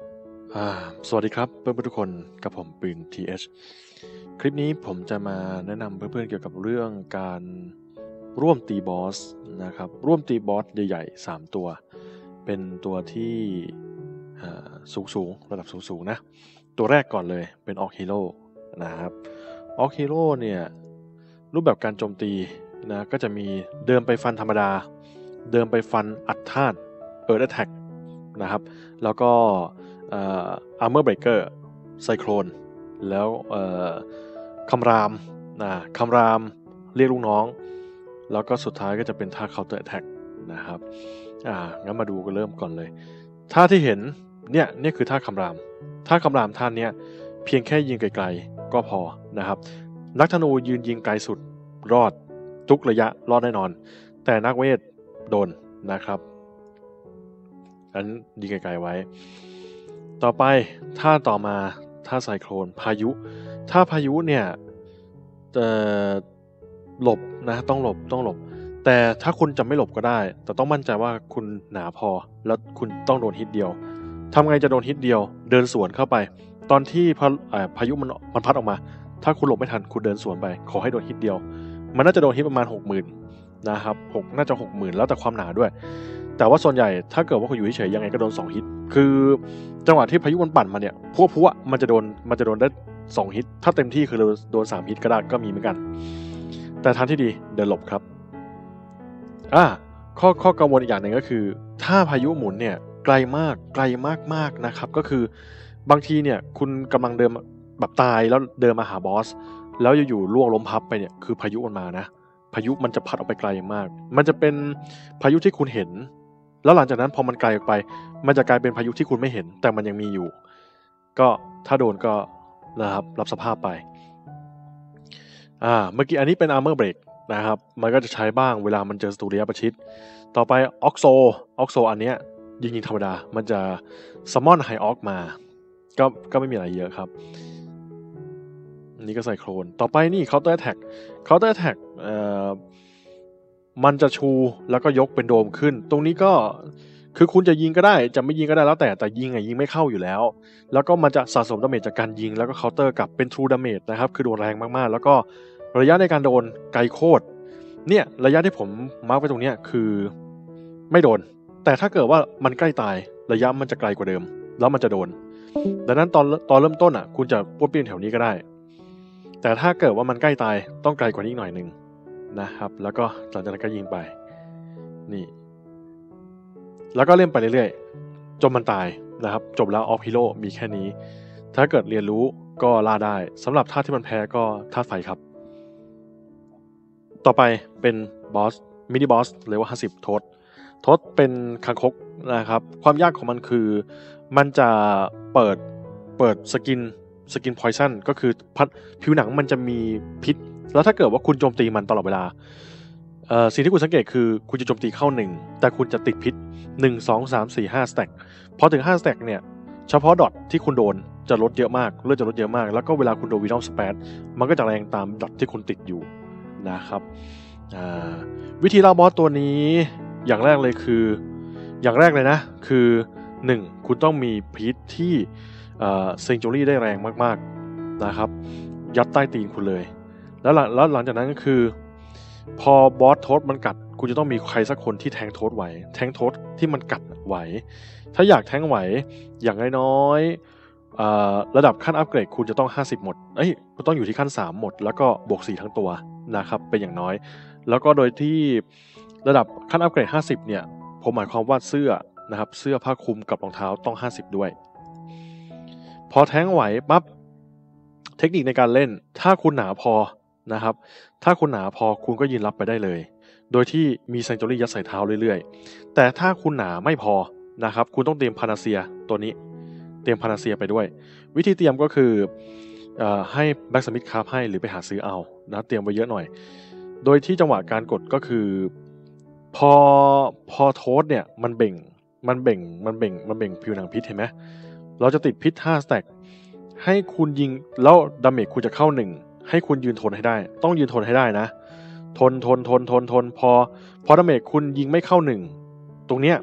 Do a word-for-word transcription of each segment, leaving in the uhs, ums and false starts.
อ่าสวัสดีครับเพื่อนๆทุกคนกับผมปืน ที เอช คลิปนี้ผมจะมาแนะนำเพื่อนๆเกี่ยวกับเรื่องการร่วมตีบอสนะครับร่วมตีบอสใหญ่ๆสามตัวเป็นตัวที่สูงๆระดับสูงๆนะตัวแรกก่อนเลยเป็นออกฮีโร่นะครับออกฮีโร่เนี่ยรูปแบบการโจมตีนะก็จะมีเดินไปฟันธรรมดาเดินไปฟันอัดธาตุเอิร์ธแอทแทกนะครับแล้วก็เอ่อ Armor Breaker ไซโครนแล้วเอ่อคำรามนะคำรามเรียกลูกน้องแล้วก็สุดท้ายก็จะเป็นท่า Counter Attack นะครับอ่างั้นมาดูกันเริ่มก่อนเลยท่าที่เห็นเนี่ยนี่คือท่าคำรามท่าคำรามท่านเนี้ยเพียงแค่ยิงไกลๆก็พอนะครับนักธนูยืนยิงไกลสุดรอดทุกระยะรอดแน่นอนแต่นักเวทโดนนะครับอันยิงไกลๆไว้ต่อไปท่าต่อมาท่าไซโครนพายุถ้าพายุเนี่ยเอ่อหลบนะต้องหลบต้องหลบแต่ถ้าคุณจะไม่หลบก็ได้แต่ต้องมั่นใจว่าคุณหนาพอแล้วคุณต้องโดนฮิตเดียวทำไงจะโดนฮิตเดียวเดินสวนเข้าไปตอนที่พาพายุมันมันพัดออกมาถ้าคุณหลบไม่ทันคุณเดินสวนไปขอให้โดนฮิตเดียวมันน่าจะโดนฮิตประมาณ หกหมื่น นะครับหกน่าจะ หกหมื่น แล้วแต่ความหนาด้วยแต่ว่าส่วนใหญ่ถ้าเกิดว่าคุณอยู่เฉยๆยังไงก็โดนสองฮิตคือจังหวะที่พายุมันปั่นมาเนี่ยพวกพวกมันจะโดนมันจะโดนได้สองฮิตถ้าเต็มที่คือโดนสามฮิตก็ได้ก็มีเหมือนกันแต่ทางที่ดีเดินหลบครับอ่าข้อข้อกังวลอีกอย่างหนึ่งก็คือถ้าพายุหมุนเนี่ยไกลมากไกลมากๆนะครับก็คือบางทีเนี่ยคุณกำลังเดินแบบตายแล้วเดินมาหาบอสแล้วอยู่ๆล่วงล้มพับไปเนี่ยคือพายุมันมานะพายุมันจะพัดออกไปไกลมากมันจะเป็นพายุที่คุณเห็นแล้วหลังจากนั้นพอมันไกลออกไปมันจะกลายเป็นพายุที่คุณไม่เห็นแต่มันยังมีอยู่ก็ถ้าโดนก็นะครับรับสภาพไปอ่าเมื่อกี้อันนี้เป็น Armor Break นะครับมันก็จะใช้บ้างเวลามันเจอศัตรูระยะประชิดต่อไป Oxo Oxo อันเนี้ยยิงๆธรรมดามันจะ Summon High Orc มาก็ก็ไม่มีอะไรเยอะครับนี่ก็ไซโครนต่อไปนี่ Counter Attack Counter Attack เอ่อมันจะชูแล้วก็ยกเป็นโดมขึ้นตรงนี้ก็คือคุณจะยิงก็ได้จะไม่ยิงก็ได้แล้วแต่แต่ยิงอ่ะยิงไม่เข้าอยู่แล้วแล้วก็มันจะสะสมดาเมจจากการยิงแล้วก็เคาน์เตอร์กลับเป็น True Damage นะครับคือโดนแรงมากๆแล้วก็ระยะในการโดนไกลโคตรเนี่ยระยะที่ผมมาร์กไว้ตรงเนี้ยคือไม่โดนแต่ถ้าเกิดว่ามันใกล้ตายระยะมันจะไกลกว่าเดิมแล้วมันจะโดนดังนั้นตอนตอนเริ่มต้นอ่ะคุณจะป้วนเปี้ยนแถวนี้ก็ได้แต่ถ้าเกิดว่ามันใกล้ตายต้องไกลกว่านี้อีกหน่อยนึงนะครับแล้วก็หลังจากนั้นก็ยิงไปนี่แล้วก็เล่นไปเรื่อยๆจนมันตายนะครับจบแล้วออฟฮีโร่มีแค่นี้ถ้าเกิดเรียนรู้ก็ล่าได้สำหรับท่าที่มันแพ้ก็ท่าไฟครับต่อไปเป็นบอสมินิบอสเลเวลห้าสิบโทษโทษเป็นคางคกนะครับความยากของมันคือมันจะเปิดเปิดสกินสกินพอยซันก็คือพัดผิวหนังมันจะมีพิษแล้วถ้าเกิดว่าคุณโจมตีมันตลอดเวลาเอ่อสิ่งที่คุณสังเกตคือคุณจะโจมตีเข้าหนึ่งแต่คุณจะติดพิษหนึ่ง สอง สาม สี่ ห้าสแต็กพอถึงห้าสแต็กเนี่ยเฉพาะดอทที่คุณโดนจะลดเยอะมากเลือดจะลดเยอะมากแล้วก็เวลาคุณโดนวีนอมสเปซมันก็จะแรงตามดอทที่คุณติดอยู่นะครับวิธีล่าบอสตัวนี้อย่างแรกเลยคืออย่างแรกเลยนะคือหนึ่งคุณต้องมีพิษที่เซนจูรี่ได้แรงมากๆนะครับยัดใต้ตีนคุณเลยแล้วแล้วหลังจากนั้นก็คือพอบอสโทสมันกัดคุณจะต้องมีใครสักคนที่แทงโทสไหวแทงโทสที่มันกัดไหวถ้าอยากแทงไหวอย่างน้อยๆระดับขั้นอัปเกรดคุณจะต้องห้าสิบหมดเอ้ยคุณต้องอยู่ที่ขั้นสามหมดแล้วก็บวกสี่ทั้งตัวนะครับเป็นอย่างน้อยแล้วก็โดยที่ระดับขั้นอัปเกรดห้าสิบเนี่ยผมหมายความว่าเสื้อนะครับเสื้อผ้าคลุมกับรองเท้าต้องห้าสิบด้วยพอแท้งไหวปั๊บเทคนิคในการเล่นถ้าคุณหนาพอนะครับถ้าคุณหนาพอคุณก็ยืนรับไปได้เลยโดยที่มีเซนจูรี่ยัดใส่เท้าเรื่อยๆแต่ถ้าคุณหนาไม่พอนะครับคุณต้องเตรียมพานาเซียตัวนี้เตรียมพานาเซียไปด้วยวิธีเตรียมก็คือให้แบ็กสมิธคราฟให้หรือไปหาซื้อเอานะเตรียมไว้เยอะหน่อยโดยที่จังหวะการกดก็คือพอพอโทสเนี่ยมันเบ่งมันเบ่งมันเบ่งมันเบ่งผิวหนังพิษเห็นไหมเราจะติดพิษห้าสแต็กให้คุณยิงแล้วดาเมจคุณจะเข้าหนึ่งให้คุณยืนทนให้ได้ต้องยืนทนให้ได้นะทนทนทนทนทนพอพอดาเมจคุณยิงไม่เข้าหนึ่งตรงเนี้ย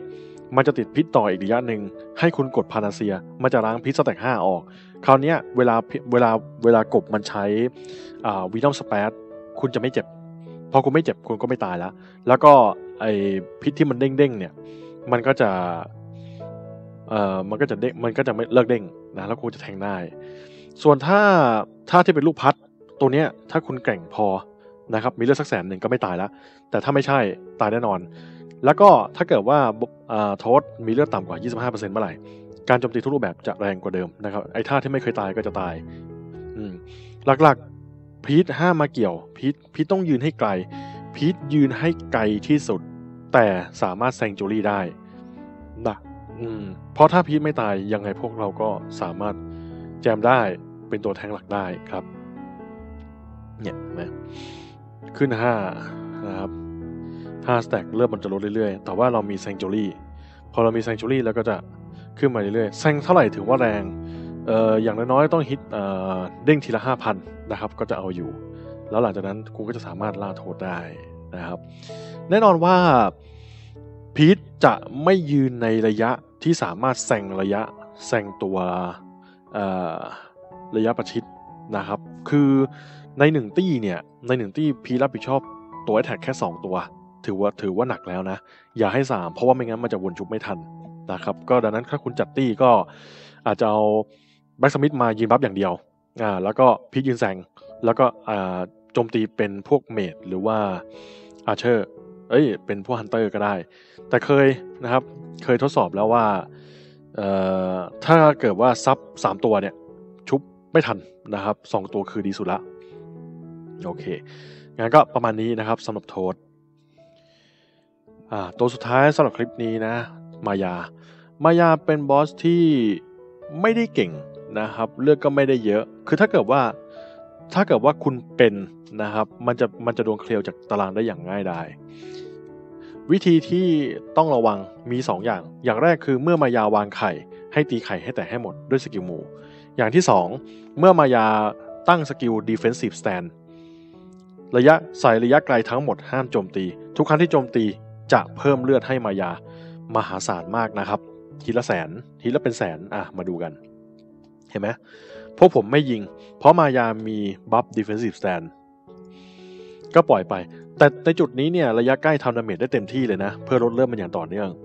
มันจะติดพิษต่ออีกระยะหนึ่งให้คุณกดพานาเซียมันจะล้างพิษสแต็กห้าออกคราวนี้เวลาเวลาเวลากบมันใช้อ่าวีดอมสเปซคุณจะไม่เจ็บพอคุณไม่เจ็บคุณก็ไม่ตายแล้วแล้วก็ไอพิษที่มันเด้งๆเนี่ยมันก็จะเอ่อมันก็จะเด้งมันก็จะไม่เลิกเด้งนะแล้วคุณจะแทงได้ส่วนถ้าถ้าที่เป็นลูกพัดตัวเนี้ยถ้าคุณแกร่งพอนะครับมีเลือดสักแสนหนึ่งก็ไม่ตายแล้วแต่ถ้าไม่ใช่ตายแน่นอนแล้วก็ถ้าเกิดว่าโทษมีเลือดต่ำกว่า ยี่สิบห้าเปอร์เซ็นต์ เมื่อไหร่การโจมตีทุกรูปแบบจะแรงกว่าเดิมนะครับไอ้ท่าที่ไม่เคยตายก็จะตายอืมหลักๆพีทห้ามมาเกี่ยวพีทพีทต้องยืนให้ไกลพีทยืนให้ไกลที่สุดแต่สามารถแซงจูรี่ได้นะอืมเพราะถ้าพีทไม่ตายยังไงพวกเราก็สามารถแจมได้เป็นตัวแทงหลักได้ครับเนี่ยนะขึ้นห้านะครับห้าสแต็กเลือดมันจะลดเรื่อยๆแต่ว่าเรามีแซงจูรี่พอเรามีแซงจูรี่แล้วก็จะขึ้นมาเรื่อยๆแซงเท่าไหร่ถือว่าแรงเอ่ออย่างน้อยๆต้องฮิตเอ่อเด้งทีละ ห้าพัน นะครับก็จะเอาอยู่แล้วหลังจากนั้นคุณก็จะสามารถล่าโทษได้นะครับแน่นอนว่าพีทจะไม่ยืนในระยะที่สามารถแซงระยะแซงตัวเอ่อระยะประชิดนะครับคือในหนึ่งตี้เนี่ยในหนึ่งตี้พีทรับผิดชอบตัว attack แค่สองตัวถือว่าถือว่าหนักแล้วนะอย่าให้สามเพราะว่าไม่งั้นมันจะวนชุบไม่ทันนะครับก็ดังนั้นถ้าคุณจัดตี้ก็อาจจะเอาแบ็กสมิธมายืนบัฟอย่างเดียวอ่าแล้วก็พีทยืนแซงแล้วก็อ่าโจมตีเป็นพวกเมจหรือว่าอาร์เชอร์เอ้ยเป็นพวกฮันเตอร์ก็ได้แต่เคยนะครับเคยทดสอบแล้วว่าเอ่อถ้าเกิดว่าซับสามตัวเนี่ยชุบไม่ทันนะครับสองตัวคือดีสุดละโอเคงั้นก็ประมาณนี้นะครับสำหรับโทษอ่าตัวสุดท้ายสำหรับคลิปนี้นะมายามายาเป็นบอสที่ไม่ได้เก่งนะครับเลือกก็ไม่ได้เยอะคือถ้าเกิดว่าถ้าเกิดว่าคุณเป็นนะครับมันจะมันจะโดนเคลียร์จากตารางได้อย่างง่ายดายวิธีที่ต้องระวังมีสองอย่างอย่างแรกคือเมื่อมายาวางไข่ให้ตีไข่ให้แตกให้หมดด้วยสกิลหมู่อย่างที่สองเมื่อมายาตั้งสกิล defensive stand ระยะใส่ระยะไกลทั้งหมดห้ามโจมตีทุกครั้งที่โจมตีจะเพิ่มเลือดให้มายามหาศาลมากนะครับทีละแสนทีละเป็นแสนอ่ะมาดูกันเห็นไหมพวกผมไม่ยิงเพราะมายามีบัฟ defensive stand ก็ปล่อยไปแต่ในจุดนี้เนี่ยระยะใกล้ทำดาเมจได้เต็มที่เลยนะเพื่อลดเลือดมันอย่างต่อเนื่อง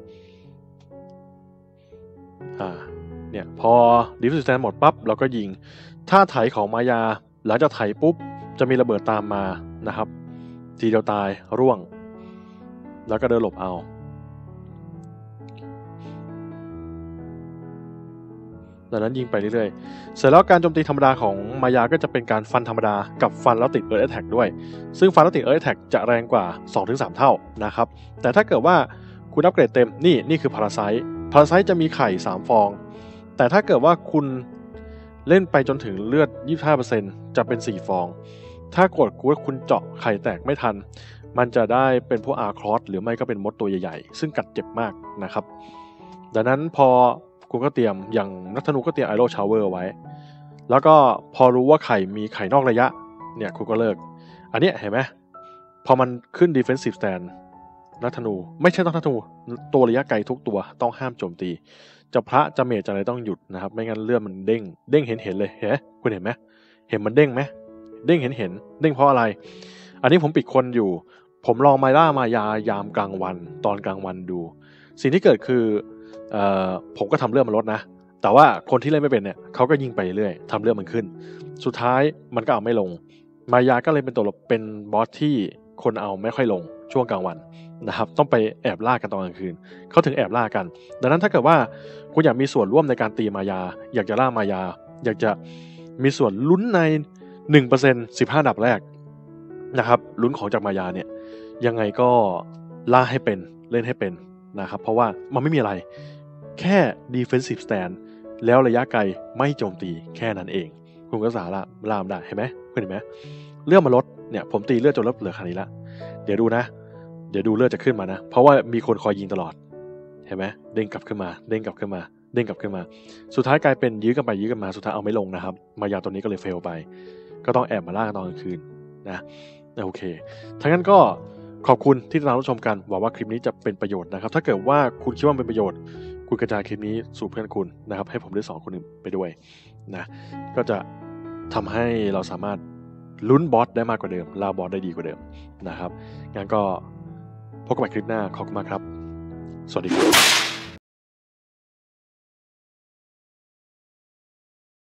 อ่าเนี่ยพอ defensive stand หมดปั๊บเราก็ยิงถ้าไถของมายาหลังจากไถปุ๊บจะมีระเบิดตามมานะครับทีเดียวตายร่วงแล้วก็เดินหลบเอาดังนั้นยิงไปเรื่อยๆเสร็จแล้วการโจมตีธรรมดาของมายาก็จะเป็นการฟันธรรมดากับฟันแล้วติด Earth Attack ด้วยซึ่งฟันแล้วติด Earth Attack จะแรงกว่า สองถึงสาม เท่านะครับแต่ถ้าเกิดว่าคุณอัปเกรดเต็มนี่นี่คือ Parasite Parasite จะมีไข่สามฟองแต่ถ้าเกิดว่าคุณเล่นไปจนถึงเลือด ยี่สิบห้าเปอร์เซ็นต์ จะเป็นสี่ฟองถ้ากดคุณเจาะไข่แตกไม่ทันมันจะได้เป็นพวกอาร์ครอสหรือไม่ก็เป็นมดตัวใหญ่ๆซึ่งกัดเจ็บมากนะครับดังนั้นพอคุณก็เตรียมอย่างนักธนูก็เตรียมไอโรชาวเวอร์ไว้แล้วก็พอรู้ว่าไข่มีไข่นอกระยะเนี่ยคุณก็เลิกอันนี้เห็นไหมพอมันขึ้น defensive stand นักธนูไม่ใช่ต้องนักธนูตัวระยะไกลทุกตัวต้องห้ามโจมตีจะพระจะเมจจะอะไรต้องหยุดนะครับไม่งั้นเลือดมันเด้งเด้งเห็นเห็นเลยเห็นคุณเห็นไหมเห็นมันเด้งไหมเด้งเห็นเห็นเด้งเพราะอะไรอันนี้ผมปิดคนอยู่ผมลองมาล่ามายายามกลางวันตอนกลางวันดูสิ่งที่เกิดคือเอ่อผมก็ทำเลือดมันลดนะแต่ว่าคนที่เล่นไม่เป็นเนี่ยเขาก็ยิงไปเรื่อยทำเลือดมันขึ้นสุดท้ายมันก็เอาไม่ลงมายาก็เลยเป็นตัวเป็นบอสที่คนเอาไม่ค่อยลงช่วงกลางวันนะครับต้องไปแอบล่ากันตอนกลางคืนเขาถึงแอบล่ากันดังนั้นถ้าเกิดว่าคุณอยากมีส่วนร่วมในการตีมายาอยากจะล่ามายาอยากจะมีส่วนลุ้นใน หนึ่งเปอร์เซ็นต์ สิบห้าดับแรกนะครับลุ้นของจากมายาเนี่ยยังไงก็ล่าให้เป็นเล่นให้เป็นนะครับเพราะว่ามันไม่มีอะไรแค่ defensive stand แล้วระยะไกลไม่โจมตีแค่นั้นเองคุณก็สามารถล่ามได้เห็นไหมเห็นไหมเลือดมาลดเนี่ยผมตีเลือดจนลดเหลือขนาดนี้ละเดี๋ยวดูนะเดี๋ยวดูเลือดจะขึ้นมานะเพราะว่ามีคนคอยยิงตลอดเห็นไหมเด้งกลับขึ้นมาเด้งกลับขึ้นมาเด้งกลับขึ้นมาสุดท้ายกลายเป็นยื้อกันไปยื้อกันมาสุดท้ายเอาไม่ลงนะครับมายาตัวนี้ก็เลยเฟลไปก็ต้องแอบมาล่าตอนกลางคืนนะโอเคทั้งนั้นก็ขอบคุณที่ติดตามรับชมกันหวังว่าคลิปนี้จะเป็นประโยชน์นะครับถ้าเกิดว่าคุณคิดว่าเป็นประโยชน์คุณกระจายคลิปนี้สู่เพื่อนคุณนะครับให้ผมได้สอนคนอื่นไปด้วยนะก็จะทำให้เราสามารถลุ้นบอสได้มากกว่าเดิมล่าบอสได้ดีกว่าเดิมนะครับงั้นก็พบกันใหม่คลิปหน้าขอบคุณมากครับสวัสดีครับ